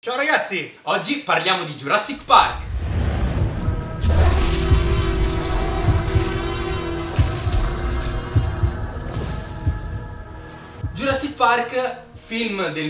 Ciao ragazzi! Oggi parliamo di Jurassic Park. Jurassic Park, film del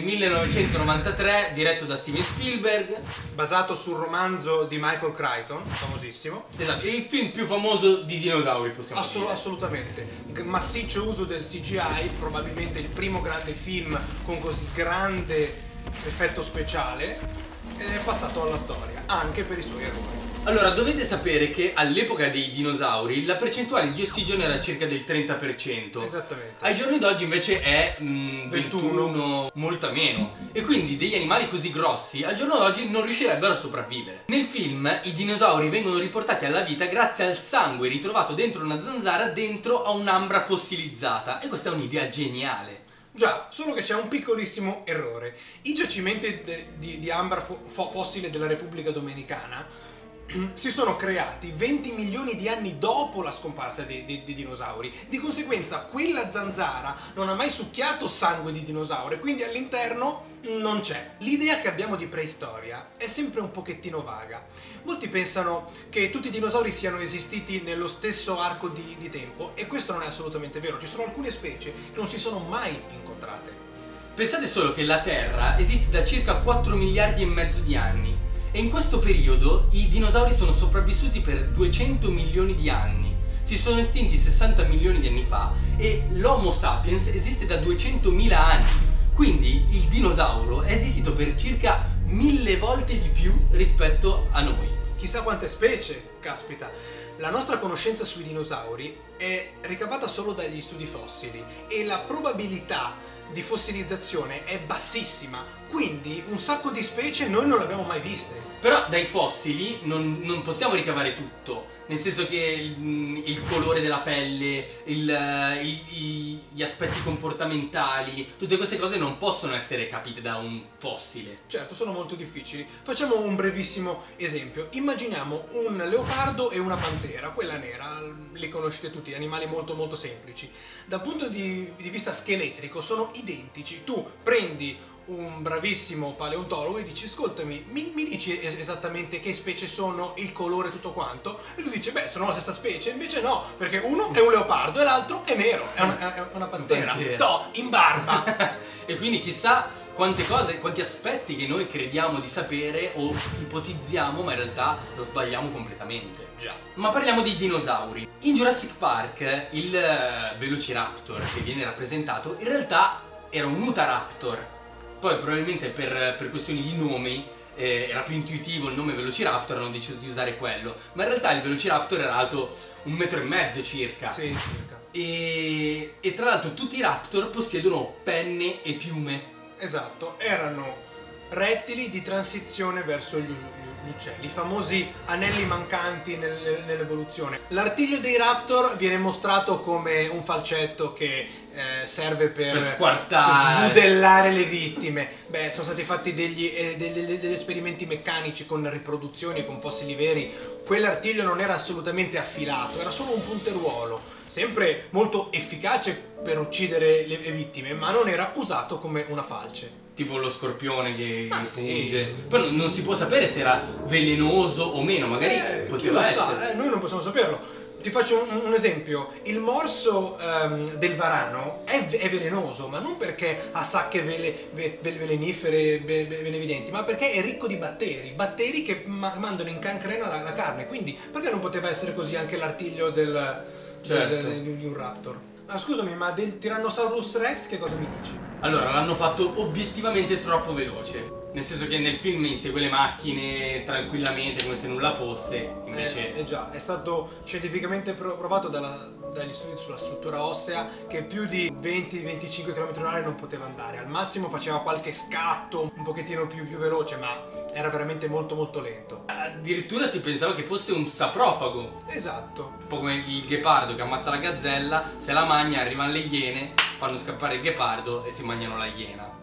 1993 diretto da Steven Spielberg. Basato sul romanzo di Michael Crichton, famosissimo. Esatto, il film più famoso di dinosauri, possiamo dire. Assolutamente. Massiccio uso del CGI, probabilmente il primo grande film con così grande effetto speciale, ed è passato alla storia, anche per i suoi errori. Allora, dovete sapere che all'epoca dei dinosauri la percentuale di ossigeno era circa del 30%. Esattamente. Ai giorni d'oggi invece è 21, molto meno. E quindi degli animali così grossi al giorno d'oggi non riuscirebbero a sopravvivere. Nel film i dinosauri vengono riportati alla vita grazie al sangue ritrovato dentro una zanzara dentro a un'ambra fossilizzata. E questa è un'idea geniale. Già, solo che c'è un piccolissimo errore. I giacimenti di ambra fossile della Repubblica Dominicana si sono creati 20 milioni di anni dopo la scomparsa dei dinosauri. Di conseguenza quella zanzara non ha mai succhiato sangue di dinosauro, quindi all'interno non c'è. L'idea che abbiamo di preistoria è sempre un pochettino vaga. Molti pensano che tutti i dinosauri siano esistiti nello stesso arco di tempo, e questo non è assolutamente vero. Ci sono alcune specie che non si sono mai incontrate. Pensate solo che la Terra esiste da circa 4 miliardi e mezzo di anni. E in questo periodo i dinosauri sono sopravvissuti per 200 milioni di anni. Si sono estinti 60 milioni di anni fa e l'Homo sapiens esiste da 200.000 anni. Quindi il dinosauro è esistito per circa 1000 volte di più rispetto a noi. Chissà quante specie, caspita. La nostra conoscenza sui dinosauri è ricavata solo dagli studi fossili e la probabilità di fossilizzazione è bassissima, quindi un sacco di specie noi non le abbiamo mai viste. Però dai fossili non possiamo ricavare tutto, nel senso che il colore della pelle, gli aspetti comportamentali, tutte queste cose non possono essere capite da un fossile. Certo, sono molto difficili. Facciamo un brevissimo esempio. Immaginiamo un leopardo e una pantera, quella nera, li conoscete tutti, animali molto molto semplici. Dal punto di vista scheletrico sono identici. Tu prendi un bravissimo paleontologo e dici: ascoltami, mi dici esattamente che specie sono, il colore, tutto quanto? E lui dice: beh, sono la stessa specie. Invece no, perché uno è un leopardo e l'altro è nero, è una pantera. To, in barba. E quindi chissà quante cose, quanti aspetti che noi crediamo di sapere o ipotizziamo, ma in realtà sbagliamo completamente. Già. Ma parliamo di dinosauri. In Jurassic Park il Velociraptor che viene rappresentato in realtà era un Utahraptor. Poi probabilmente per questioni di nomi era più intuitivo il nome Velociraptor, hanno deciso di usare quello. Ma in realtà il Velociraptor era alto 1,5 metri circa. Sì, circa. E tra l'altro tutti i raptor possiedono penne e piume. Esatto, erano rettili di transizione verso gli uccelli, i famosi anelli mancanti nell'evoluzione. L'artiglio dei raptor viene mostrato come un falcetto che serve per squartare, sbudellare le vittime. Beh, sono stati fatti degli esperimenti meccanici con riproduzioni e con fossili veri. Quell'artiglio non era assolutamente affilato, era solo un punteruolo, sempre molto efficace per uccidere le vittime, ma non era usato come una falce. tipo lo scorpione che funge. Sì. Poi non si può sapere se era velenoso o meno, magari poteva essere. Noi non possiamo saperlo. Ti faccio un esempio: il morso del varano è velenoso, ma non perché ha sacche velenifere benevidenti, ma perché è ricco di batteri che mandano in cancrena la carne. Quindi perché non poteva essere così anche l'artiglio di un raptor? Ma scusami, ma del Tyrannosaurus Rex che cosa mi dici? Allora, l'hanno fatto obiettivamente troppo veloce. Nel senso che nel film insegue le macchine tranquillamente come se nulla fosse, invece... già, è stato scientificamente provato dagli studi sulla struttura ossea che più di 20-25 km/h non poteva andare. Al massimo faceva qualche scatto un pochettino più veloce, ma era veramente molto molto lento. Addirittura si pensava che fosse un saprofago. Esatto. Un po' come il ghepardo che ammazza la gazzella, se la mangia, arrivano le iene, fanno scappare il ghepardo e si mangiano la iena.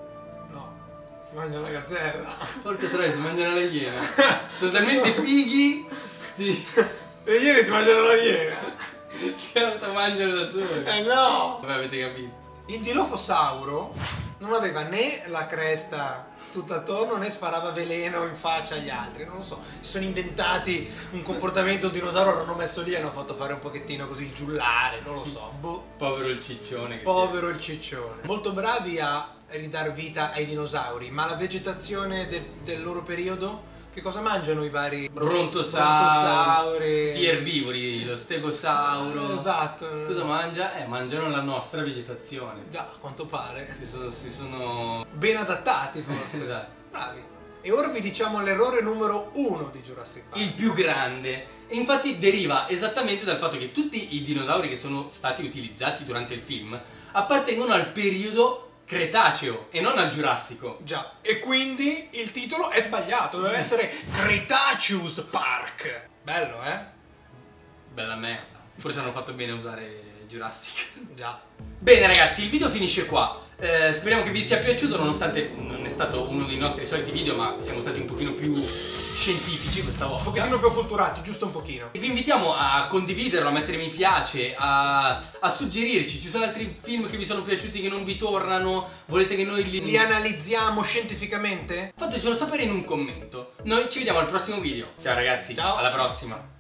Si mangia la gazzella. Porca troia, si mangiano la iena. Sono talmente fighi. Sì. Le iene si mangiano la iena. Si automangiano da soli. No! Vabbè, avete capito. Il Dilophosauro non aveva né la cresta tutto attorno né sparava veleno in faccia agli altri, non lo so. Si sono inventati un comportamento di dinosauro, l'hanno messo lì e hanno fatto fare un pochettino così il giullare, non lo so. Boh. Povero il ciccione. Povero il ciccione. Molto bravi a ridar vita ai dinosauri, ma la vegetazione del loro periodo? Che cosa mangiano i vari brontosauri, tutti erbivori, lo stegosauro. Esatto. Cosa mangia? Mangiano la nostra vegetazione. Già, a quanto pare. Si sono ben adattati forse. Esatto. Bravi. E ora vi diciamo l'errore numero 1 di Jurassic Park. Il più grande. E infatti deriva esattamente dal fatto che tutti i dinosauri che sono stati utilizzati durante il film appartengono al periodo Cretaceo e non al Giurassico. Già, e quindi il titolo è sbagliato, deve essere Cretaceous Park. Bello, eh? Bella merda. Forse hanno fatto bene a usare Jurassic. Già. Bene ragazzi, il video finisce qua. Speriamo che vi sia piaciuto, nonostante non è stato uno dei nostri soliti video, ma siamo stati un pochino più scientifici questa volta. Un pochettino più acculturati, giusto un pochino. Vi invitiamo a condividerlo, a mettere mi piace, a suggerirci. Ci sono altri film che vi sono piaciuti che non vi tornano? Volete che noi li analizziamo scientificamente? Fatecelo sapere in un commento. Noi ci vediamo al prossimo video. Ciao ragazzi, ciao. Alla prossima.